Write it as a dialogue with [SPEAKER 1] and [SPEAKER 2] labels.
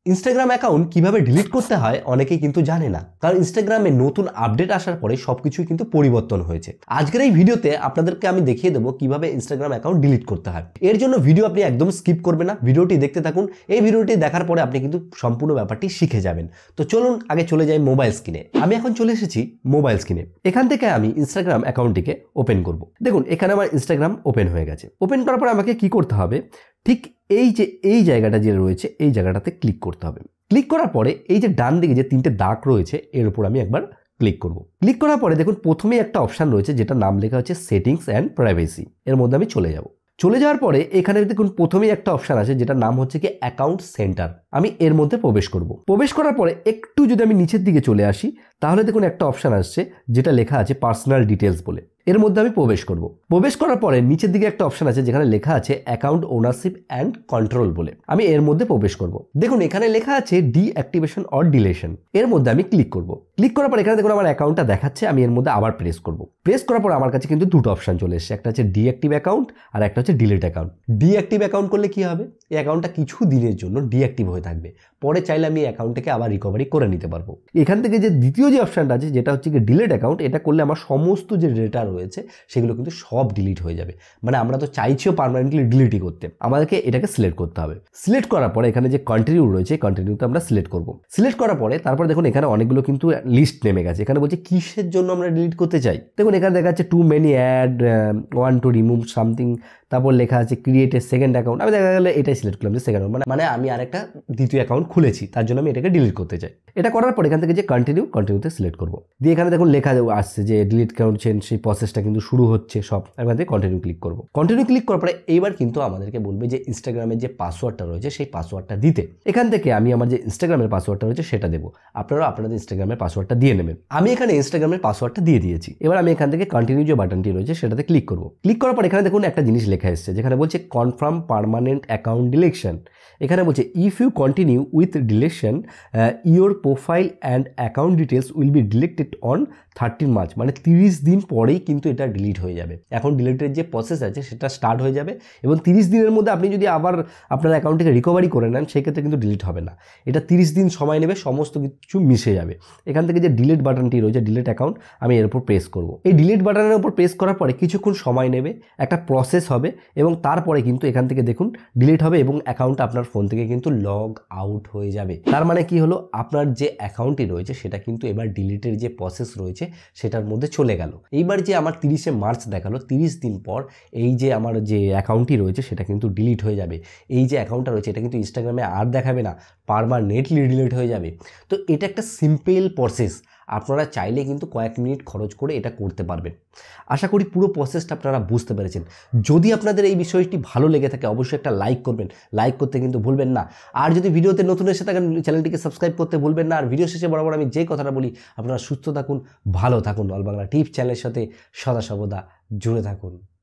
[SPEAKER 1] Instagram account কিভাবে delete করতে হয় অনেকেই কিন্তু জানে না, কারণ ইনস্টাগ্রামে নতুন আপডেট আসার পরে সবকিছুই কিন্তু পরিবর্তন হয়েছে। আজকের এই ভিডিওতে আপনাদেরকে আমি দেখিয়ে দেবো কিভাবে ইনস্টাগ্রাম অ্যাকাউন্ট ডিলিট করতে হয়। এর জন্য ভিডিও আপনি একদম স্কিপ করবেন না, ভিডিওটি দেখতে থাকুন। এই ভিডিওটি দেখার পরে আপনি কিন্তু সম্পূর্ণ ব্যাপারটি শিখে যাবেন। তো চলুন আগে চলে যাই মোবাইল স্ক্রিনে। আমি এখন চলে এসেছি মোবাইল স্ক্রিনে। এখান থেকে আমি ইনস্টাগ্রাম অ্যাকাউন্টটিকে ওপেন করব। দেখুন এখানে আমার ইনস্টাগ্রাম ওপেন হয়ে গেছে। ওপেন করার পর আমাকে কি করতে হবে, ঠিক এই জায়গাটা যে রয়েছে এই জায়গাটাতে ক্লিক করতে হবে। ক্লিক করার পরে এই যে ডান দিকে যে তিনটে দাগ রয়েছে এর উপর আমি একবার ক্লিক করব। ক্লিক করার পরে দেখুন প্রথমেই একটা অপশান রয়েছে যেটা নাম লেখা হচ্ছে সেটিংস অ্যান্ড প্রাইভেসি। এর মধ্যে আমি চলে যাব। চলে যাওয়ার পরে এখানে দেখুন প্রথমেই একটা অপশান আছে যেটার নাম হচ্ছে কি অ্যাকাউন্ট সেন্টার। আমি এর মধ্যে প্রবেশ করব। প্রবেশ করার পরে একটু যদি আমি নিচের দিকে চলে আসি তাহলে দেখুন একটা অপশান আসছে যেটা লেখা আছে পার্সোনাল ডিটেলস বলে। এর মধ্যে আমি প্রবেশ করব। প্রবেশ করার পরে নিচের দিকে একটা অপশান আছে যেখানে লেখা আছে অ্যাকাউন্ট ওনারশিপ অ্যান্ড কন্ট্রোল বলে। আমি এর মধ্যে প্রবেশ করব। দেখুন এখানে লেখা আছে ডিঅ্যাক্টিভেশন অর ডিলেশন। এর মধ্যে আমি ক্লিক করব। ক্লিক করার পর এখানে দেখুন আমার অ্যাকাউন্টটা দেখাচ্ছে। আমি এর মধ্যে আবার প্রেস করব। প্রেস করার পর আমার কাছে কিন্তু দুটো অপশান চলে এসেছে, একটা হচ্ছে ডিঅ্যাক্টিভ অ্যাকাউন্ট আর একটা হচ্ছে ডিলিট অ্যাকাউন্ট। ডিঅ্যাক্টিভ অ্যাকাউন্ট করলে কি হবে, এই অ্যাকাউন্টটা কিছু দিনের জন্য ডিঅ্যাক্টিভ হয়ে থাকবে, পরে চাইলে আমি অ্যাকাউন্টটাকে আবার রিকভারি করে নিতে পারবো। এখান থেকে যে দ্বিতীয় যে অপশানটা আছে যেটা হচ্ছে কি ডিলিট অ্যাকাউন্ট, এটা করলে আমার সমস্ত যে ডেটা রয়েছে সেগুলো কিন্তু সব ডিলিট হয়ে যাবে। মানে আমরা তো চাইছিও পার্মানেন্টলি ডিলিটই করতে, আমাদেরকে এটাকে সিলেক্ট করতে হবে। সিলেক্ট করার পরে এখানে যে কন্টিনিউ রয়েছে কন্টিনিউতে আমরা সিলেক্ট করব। সিলেক্ট করার পরে তারপর দেখুন এখানে অনেকগুলো কিন্তু লিস্ট নেমে গেছে। এখানে বলছে কিসের জন্য আমরা ডিলিট করতে চাই। দেখুন এখানে দেখা যাচ্ছে too many add, want to remove something, তারপর লেখা আছে ক্রিয়েট এ সেকেন্ড অ্যাকাউন্ট। আমি দেখা গেলে এটাই সিলেক্ট করলাম যে সেকেন্ড অ্যাকাউন্ট, মানে আমি আরেকটা দ্বিতীয় অ্যাকাউন্ট খুলেছি, তার জন্য আমি এটাকে ডিলিট করতে চাই। এটা করার পর এখান থেকে যে কন্টিনিউতে সিলেক্ট করবো। দিয়ে এখানে দেখুন লেখা আসছে যে ডিলিট অ্যাকাউন্ট চেঞ্জ, সেই প্রসেসটা কিন্তু শুরু হচ্ছে সব। এখান থেকে কন্টিনিউ ক্লিক করবো। কন্টিনিউ ক্লিক করার পরে এইবার কিন্তু আমাদেরকে বলবে যে ইনস্টাগ্রামের যে পাসওয়ার্ডটা রয়েছে সেই পাসওয়ার্ডটা দিতে। এখান থেকে আমি আমার যে ইনস্টাগ্রামের পাসওয়ার্ডটা রয়েছে সেটা দেবো। আপনারা আপনাদের ইনস্টাগ্রামের পাসওয়ার্ডটা দিয়ে নেবেন। আমি এখানে ইনস্টাগ্রামের পাসওয়ার্ডটা দিয়ে দিয়েছি। এবার আমি এখান থেকে কন্টিনিউ যে বাটনটি রয়েছে সেটাতে ক্লিক করবো। ক্লিক করার পর এখানে দেখুন একটা জিনিস লেখা এসছে যেখানে বলছে কনফার্ম পার্মানেন্ট অ্যাকাউন্ট ডিলেকশন। এখানে বলছে if you continue with deletion your profile and account details will be deleted on 13 March. মানে 30 দিন পরেই কিন্তু এটা ডিলিট হয়ে যাবে। এখন ডিলিটের যে প্রসেস আছে সেটা স্টার্ট হয়ে যাবে এবং 30 দিনের মধ্যে আপনি যদি আবার আপনার অ্যাকাউন্টটিকে রিকভারি করে নেন সেক্ষেত্রে কিন্তু ডিলিট হবে না। এটা 30 দিন সময় নেবে, সমস্ত কিছু মিশে যাবে। এখান থেকে যে ডিলিট বাটনটি রয়েছে ডিলিট অ্যাকাউন্ট, আমি এর উপর প্রেস করব। এই ডিলিট বাটনের উপর প্রেস করার পরে কিছুক্ষণ সময় নেবে, একটা প্রসেস হবে এবং তারপরে কিন্তু এখান থেকে দেখুন ডিলিট হবে এবং অ্যাকাউন্টটা আপনার ফোন থেকে কিন্তু লগ আউট হয়ে যাবে। তার মানে কি হলো, আপনার যে অ্যাকাউন্টটি রয়েছে সেটা কিন্তু এবার ডিলিটের যে প্রসেস রয়েছে সেটার মধ্যে চলে গেল। এইবার যে আমার 30শে মার্চ দেখালো, 30 দিন পর এই যে আমার যে অ্যাকাউন্টটি রয়েছে সেটা কিন্তু ডিলিট হয়ে যাবে। এই যে অ্যাকাউন্টটা রয়েছে এটা কিন্তু ইনস্টাগ্রামে আর দেখাবে না, পার্মানেন্টলি ডিলিট হয়ে যাবে। তো এটা একটা সিম্পল প্রসেস, আপনারা চাইলে কিন্তু কয়েক মিনিট খরচ করে এটা করতে পারবেন। আশা করি পুরো প্রসেসটা আপনারা বুঝতে পেরেছেন। যদি আপনাদের এই বিষয়টি ভালো লেগে থাকে অবশ্যই একটা লাইক করবেন, লাইক করতে কিন্তু ভুলবেন না। আর যদি ভিডিওতে নতুন এসে থাকেন চ্যানেলটিকে সাবস্ক্রাইব করতে ভুলবেন না। আর ভিডিও শেষে বরাবর আমি যে কথাটা বলি, আপনারা সুস্থ থাকুন, ভালো থাকুন, অল বাংলা টিপস চ্যানেলের সাথে সদা সর্বদা জুড়ে থাকুন।